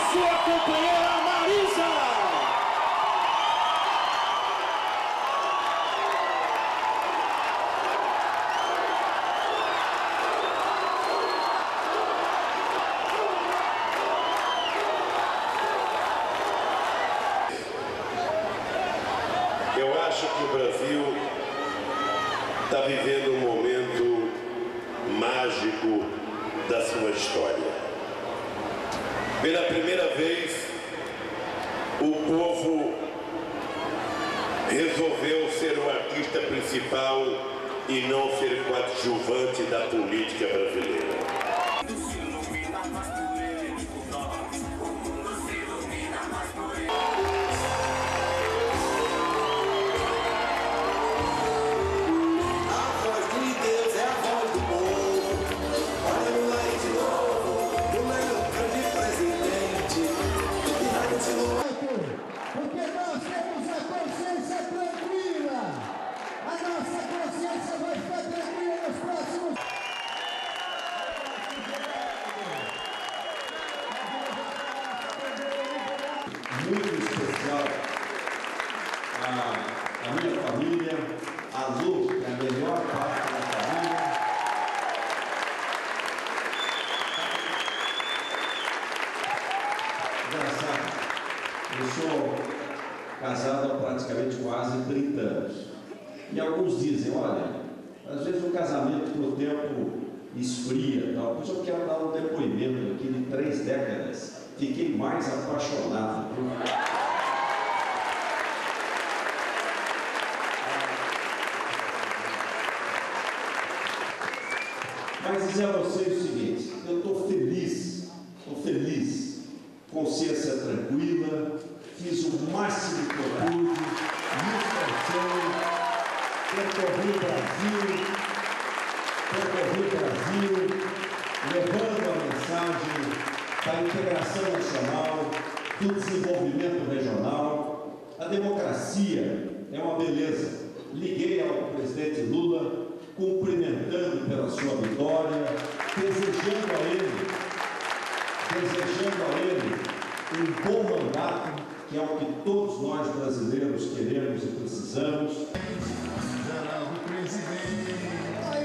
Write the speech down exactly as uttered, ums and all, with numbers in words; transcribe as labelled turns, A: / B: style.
A: sua companheira Marisa.
B: Eu acho que o Brasil está vivendo um momento mágico da sua história. Pela primeira vez, o povo resolveu ser o artista principal e não ser coadjuvante da política brasileira.
C: Porque nós temos a consciência tranquila. A nossa consciência vai ficar tranquila nos próximos...
D: Muito especial a, a minha família, a Lu, que é a melhor parte da família. Engraçado, eu sou casado há praticamente quase trinta anos. E alguns dizem, olha, às vezes o casamento por tempo esfria, tal. Pois eu quero dar um depoimento aqui de três décadas. Fiquei mais apaixonado. Mas dizer a vocês o seguinte, eu estou feliz, estou feliz, consciência tranquila, fiz o máximo que eu pude, me esforcei, percorri o Brasil, percorri o Brasil, levando a mensagem da integração nacional, do desenvolvimento regional. A democracia é uma beleza. Liguei ao presidente Lula, cumprimentando pela sua vitória, desejando a ele, desejando a ele um bom mandato, que é o que todos nós brasileiros queremos e precisamos.
C: Geraldo, presidente.